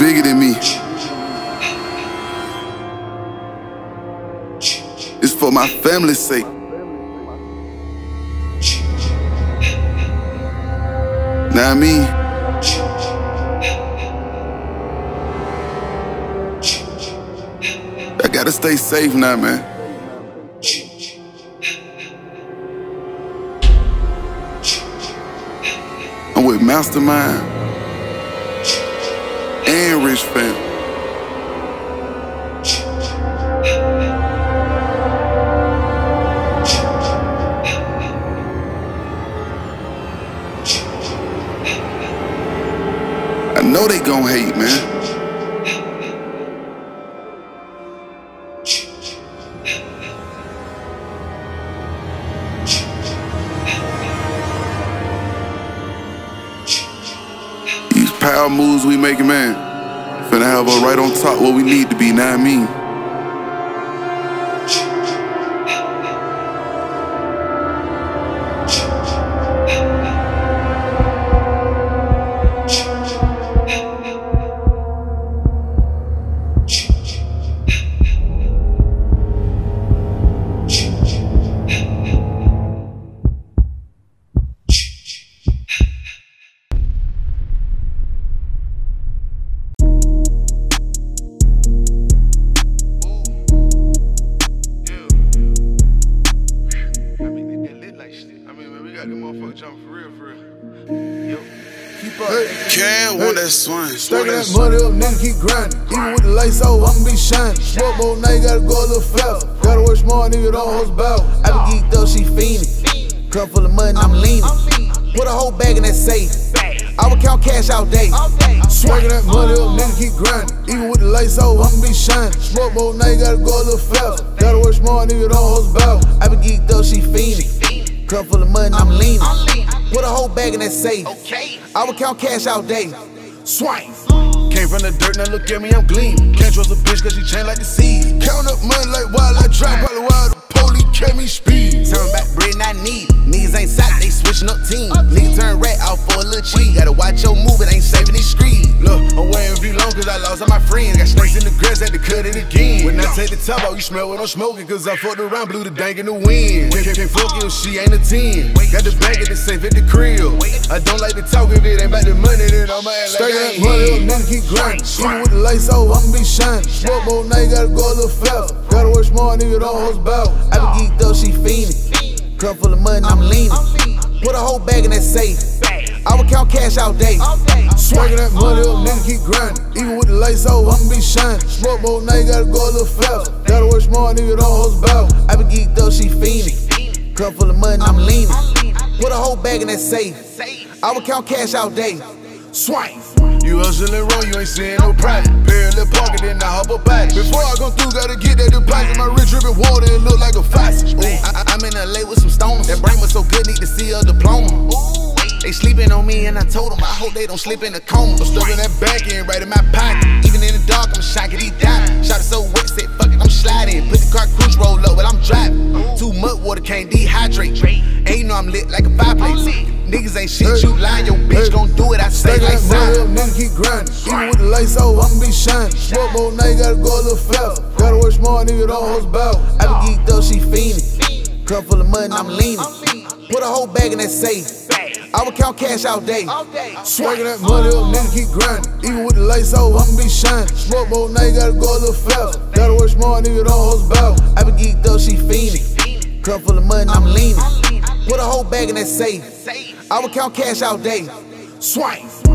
bigger than me. It's for my family's sake. Know what I mean? I gotta stay safe now, man. I'm with Mastermind and Rich Fam. I know they gon' hate, man. These power moves we making, man, finna have us right on top where we need to be, know what I mean? Can't want that swing. Stacking that money up, nigga, keep grinding. Even with the lights off, I'ma be shining. Smoke mode, now you gotta go a little faster. Gotta work smart, nigga, don't hold back. I been geeked up, she fiendin'. Cup full of money, I'm leaning. Put a whole bag in that safe. I would count cash all day. Stacking that money up, nigga, keep grinding. Even with the lights off, I'ma be shining. Smoke mode, now you gotta go a little faster. Gotta work smart, nigga, don't hold back. I been geeked up, she fiendin'. Cup full of money, I'm leaning. Put a whole bag in that safe. I would count cash all day. Swipe. Came from the dirt, now look at me, I'm gleaming. Can't trust a bitch cause she chain like the sea. Count up money like wild, I drive probably while the police kept me speed. Turn back bread and I need it. Niggas ain't solid, they switching up teams. Niggas turn rat out for a little cheat. Gotta watch your move, it ain't saving these streets. Look, I'm waiting for long cause I lost all my friends. Got snakes in the grass, had to cut it again. When I take the top out, you smell what I'm smoking. Cause I fucked around, blew the dank in the wind. Can't fuck you if she ain't a 10. Got the bag at the safe at the crib. I don't like to talk if it ain't about the money, then I'ma act like I ain't money up, nigga, keep grinding. Even with the lights off, I'ma be shining. Smoke mode, now you gotta go a little faster. Gotta work smart, nigga, don't hold back. I been geeked up, she fiendin'. Cup full of money, I'm leaning. Put a whole bag in that safe. I would count cash all day. Swaggin' that money up, nigga, keep grinding. Even with the lights off, I'ma be shining. Smoke mode, now you gotta go a little faster. Gotta work smart, nigga, don't hold back. I been geeked up, she fiendin'. Cup full of money, I'm leaning. Put a whole bag in that safe. I would count cash all day. Swipe. You hustling wrong, you ain't seeing no profit. Parallel pocket, then I hop up back. Before I go through, gotta get that deposit. My rich dripping water, it look like a faucet. I'm in LA with some stoners. That brain was so good, need to see a diploma. They sleeping on me and I told them I hope they don't slip in a coma. I'm stuck in that back end right in my pocket. Even in the dark, I'm shocked he died. Shot it so wet, said fuck it, I'm sliding. Put the car cruise roll up, but I'm driving. Too much water, can't dehydrate. And you know I'm lit like a fireplace. Niggas ain't shit, you lying, your bitch gon' do it, I say like sign. Nigga, keep grinding. Even with the lights off, I'ma be shining. Smoke mode, now you gotta go a little faster. Gotta work smart, nigga, don't hold back. I been geeked up, she fiendin'. Cup full of money, I'm leaning. Put a whole bag in that safe. I would count cash all day. Swaggin' that money up, nigga, keep grinding. Even with the lights off, I'ma be shining. Smoke mode, now you gotta go a little faster. Gotta work smart, nigga, don't hold back. I been geeked up, she fiendin'. Cup full of money, I'm leaning. Put a whole bag in that safe. I would count cash all day. Swipe.